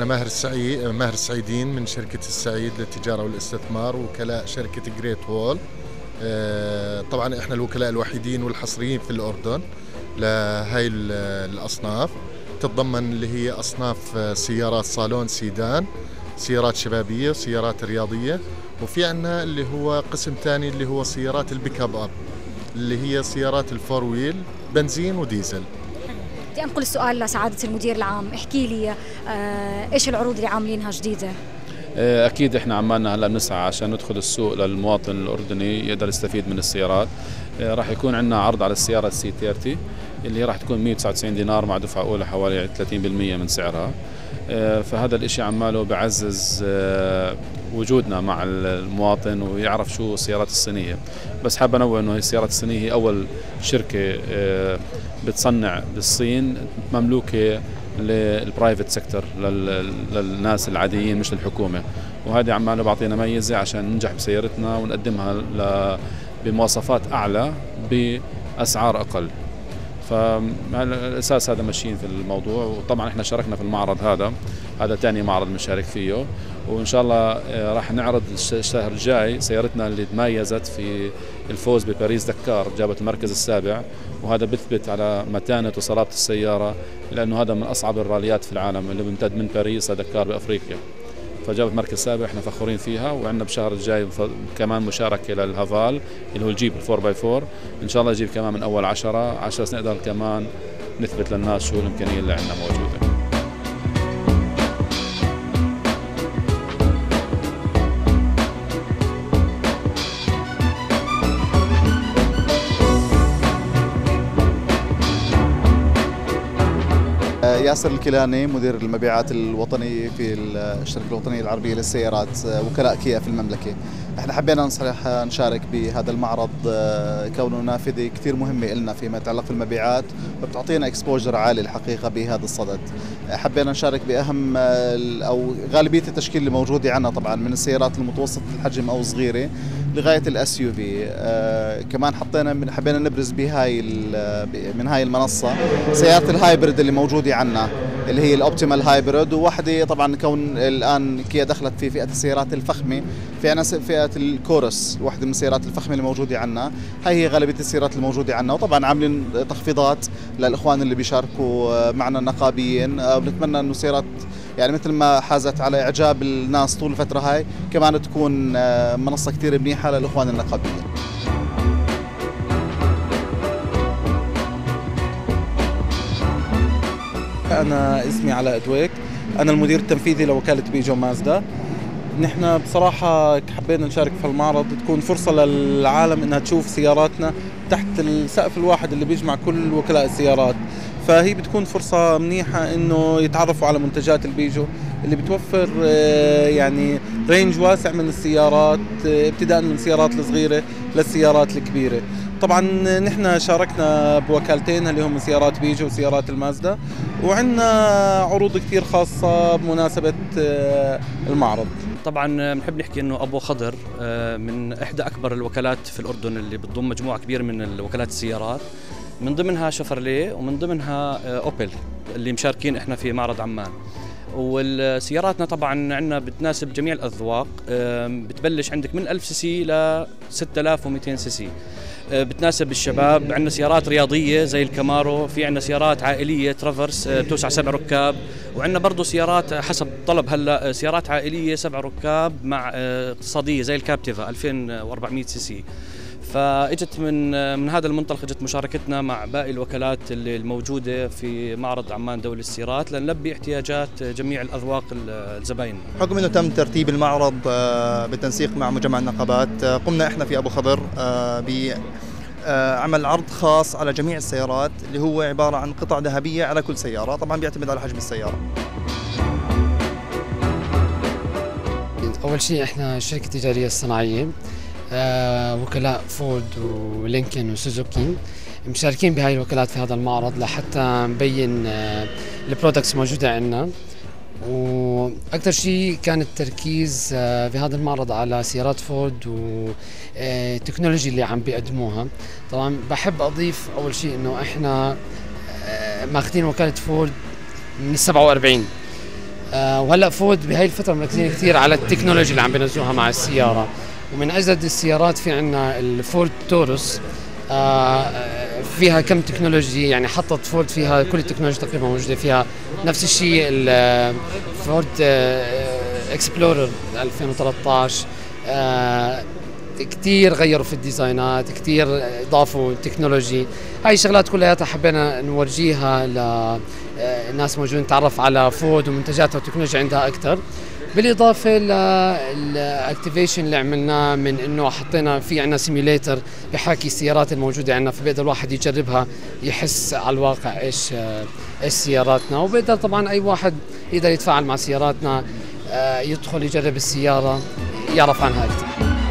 أنا ماهر السعيدين من شركة السعيد للتجارة والاستثمار، وكلاء شركة جريت وول. طبعا إحنا الوكلاء الوحيدين والحصريين في الأردن لهاي الأصناف. تتضمن اللي هي أصناف سيارات صالون سيدان، سيارات شبابية وسيارات رياضية، وفي عنا اللي هو قسم تاني اللي هو سيارات البيك اب اللي هي سيارات الفور ويل بنزين وديزل. بدي أنقل السؤال لسعادة المدير العام، احكي لي إيش العروض اللي عاملينها جديدة؟ أكيد إحنا عمالنا هلا بنسعى عشان ندخل السوق للمواطن الأردني يقدر يستفيد من السيارات. راح يكون عندنا عرض على السيارة السي 30 اللي راح تكون 199 دينار مع دفعة أولى حوالي 30% من سعرها. فهذا الإشي عماله بعزز وجودنا مع المواطن ويعرف شو السيارات الصينية. بس حاب أنوه إنه السيارات الصينية هي أول شركة بتصنع بالصين مملوكة للبرايفت سيكتور، للناس العاديين مش للحكومة، وهذه عماله بعطينا ميزة عشان ننجح بسيارتنا ونقدمها بمواصفات أعلى بأسعار أقل. فعلى الأساس هذا ماشيين في الموضوع. وطبعا احنا شاركنا في المعرض هذا ثاني معرض بنشارك فيه، وإن شاء الله راح نعرض الشهر الجاي سيارتنا اللي تميزت في الفوز بباريس دكار، جابت المركز السابع، وهذا بثبت على متانة وصلابة السيارة، لأنه هذا من أصعب الراليات في العالم اللي بيمتد من باريس لدكار بأفريقيا، فجابت مركز سابع، احنا فخورين فيها. وعندنا بشهر الجاي كمان مشاركة للهافال اللي هو الجيب 4x4، إن شاء الله يجيب كمان من أول 10 نقدر كمان نثبت للناس شو الإمكانية اللي عندنا موجودة. ياسر الكيلاني، مدير المبيعات الوطني في الشركة الوطنية العربية للسيارات، وكلاء كيا في المملكة. احنا حبينا صراحة نشارك بهذا المعرض كونه نافذة كثير مهمة لنا فيما يتعلق في المبيعات، وبتعطينا اكسبوجر عالي الحقيقة بهذا الصدد. حبينا نشارك بأهم أو غالبية التشكيل اللي موجودة عندنا، طبعا من السيارات المتوسطة الحجم أو صغيرة لغاية الاس يو في. كمان حبينا نبرز من هاي المنصة سيارة الهايبرد اللي موجودة عنا، اللي هي الاوبتيمال هايبرد، وواحدة طبعا كون الآن كيا دخلت في فئة السيارات الفخمة، في عنا فئة الكورس، واحدة من السيارات الفخمة اللي موجودة عنا. هاي هي غالبية السيارات الموجودة عنا، وطبعا عاملين تخفيضات للإخوان اللي بيشاركوا معنا النقابيين، ونتمنى إنه سيارات يعني مثل ما حازت على إعجاب الناس طول الفترة هاي كمان تكون منصة كثير منيحة للإخوان النقابيين. أنا اسمي علاء دويك، أنا المدير التنفيذي لوكالة بيجو مازدا. نحن بصراحة حبينا نشارك في المعرض، تكون فرصة للعالم إنها تشوف سياراتنا تحت السقف الواحد اللي بيجمع كل وكلاء السيارات، فهي بتكون فرصة منيحة إنه يتعرفوا على منتجات البيجو اللي بتوفر يعني رينج واسع من السيارات، ابتداء من السيارات الصغيرة للسيارات الكبيرة. طبعا نحن شاركنا بوكالتين اللي هم سيارات بيجو وسيارات المازدا، وعندنا عروض كثير خاصة بمناسبة المعرض. طبعا بنحب نحكي انه ابو خضر من احدى اكبر الوكالات في الاردن اللي بتضم مجموعه كبيره من الوكالات السيارات، من ضمنها شفرليه ومن ضمنها اوبل اللي مشاركين احنا في معرض عمان. والسياراتنا طبعا عندنا بتناسب جميع الاذواق، بتبلش عندك من 1000 سي سي ل 6200 سي سي، بتناسب الشباب. عندنا سيارات رياضيه زي الكامارو، في عندنا سيارات عائليه ترافرس بتوسع 7 ركاب، وعندنا برضه سيارات حسب الطلب هلا سيارات عائليه 7 ركاب مع اقتصاديه زي الكابتيفا 2400 سي سي. فاجت من هذا المنطلق اجت مشاركتنا مع باقي الوكالات اللي الموجوده في معرض عمان دولي السيارات لنلبي احتياجات جميع الاذواق الزباين. حكم انه تم ترتيب المعرض بالتنسيق مع مجمع النقابات، قمنا احنا في ابو خضر بعمل عرض خاص على جميع السيارات اللي هو عباره عن قطع ذهبيه على كل سياره، طبعا بيعتمد على حجم السياره. اول شيء احنا الشركه التجاريه الصناعيه، وكلاء فورد ولينكن وسوزوكي مشاركين بهاي الوكالات في هذا المعرض لحتى نبين البرودكتس موجودة عندنا. وأكثر شيء كان التركيز في هذا المعرض على سيارات فورد والتكنولوجيا اللي عم بيقدموها. طبعا بحب أضيف أول شيء إنه إحنا ماخذين وكالة فورد من 47، وهلا فورد بهاي الفتره مركزين كثير على التكنولوجيا اللي عم بينزلوها مع السياره، ومن اجدد السيارات في عندنا الفورد تورس، فيها كم تكنولوجي، يعني حطت فورد فيها كل التكنولوجيا تقريبا موجوده فيها. نفس الشيء الفورد اكسبلورر 2013 كتير غيروا في الديزاينات، كتير اضافوا تكنولوجي. هاي الشغلات كلها حبينا نورجيها للناس موجودين نتعرف على فورد ومنتجاتها والتكنولوجيا عندها اكثر. بالاضافه للاكتيفيشن اللي عملناه من انه حطينا في عندنا سيميوليتر بحاكي السيارات الموجوده عندنا، فبيقدر الواحد يجربها يحس على الواقع ايش سياراتنا، وبيقدر طبعا اي واحد يقدر يتفاعل مع سياراتنا، يدخل يجرب السياره يعرف عنها اكثر.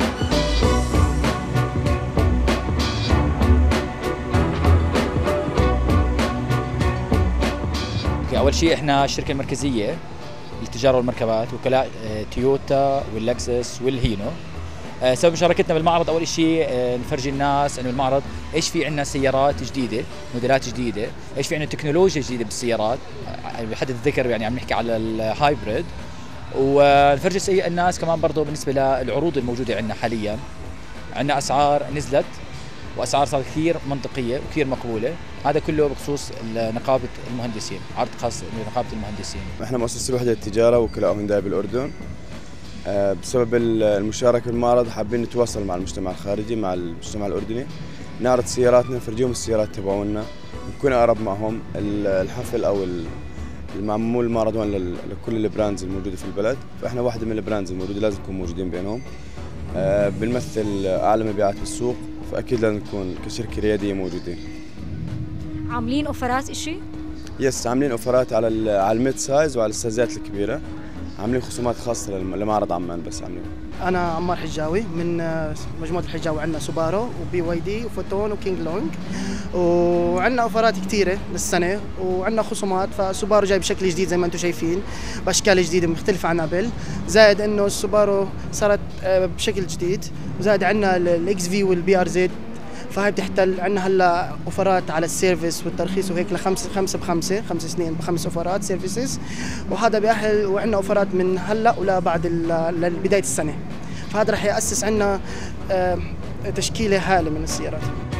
أول شيء إحنا الشركة المركزية للتجارة والمركبات، وكلاء تويوتا واللكزس والهينو. سبب مشاركتنا بالمعرض أول شيء نفرجي الناس إنه المعرض إيش في عندنا سيارات جديدة، موديلات جديدة، إيش في عندنا تكنولوجيا جديدة بالسيارات، بحد الذكر يعني عم نحكي على الهايبريد، ونفرجي الناس كمان برضه بالنسبة للعروض الموجودة عندنا حاليا. عندنا أسعار نزلت واسعار صارت كثير منطقيه وكثير مقبوله، هذا كله بخصوص نقابه المهندسين، عرض خاص لنقابه المهندسين. احنا مؤسسه وحده التجاره وكلاء هونداي بالاردن. بسبب المشاركه بالمعرض حابين نتواصل مع المجتمع الخارجي، مع المجتمع الاردني، نعرض سياراتنا، نفرجيهم السيارات تبعونا، نكون اقرب معهم. الحفل او المعمول المعرض لكل البراندز الموجوده في البلد، فاحنا واحده من البراندز الموجوده لازم نكون موجودين بينهم. بنمثل اعلى مبيعات بالسوق، فاكيد لازم نكون كشركه رياديه موجودين. عاملين اوفرات اشي؟ يس، عاملين اوفرات على الميد سايز وعلى السايزات الكبيره، عاملين خصومات خاصه لمعرض عمان. بس عاملين. انا عمار حجاوي من مجموعه الحجاوي، عندنا سوبارو وبي واي دي وفوتون وكينج لونج، وعندنا اوفرات كثيره للسنه، وعندنا خصومات. فسوبارو جاي بشكل جديد زي ما انتم شايفين، باشكال جديده مختلفه عن قبل، زائد انه السوبارو صارت بشكل جديد، وزائد عندنا الاكس في والبي ار زد، فهي بتحتل. عندنا هلا اوفرات على السيرفيس والترخيص وهيك خمس سنين ب5 اوفرات سيرفيسز، وهذا بيأهل. وعندنا اوفرات من هلا ولا بعد لبدايه السنه، فهذا رح يأسس عندنا تشكيله هائله من السيارات.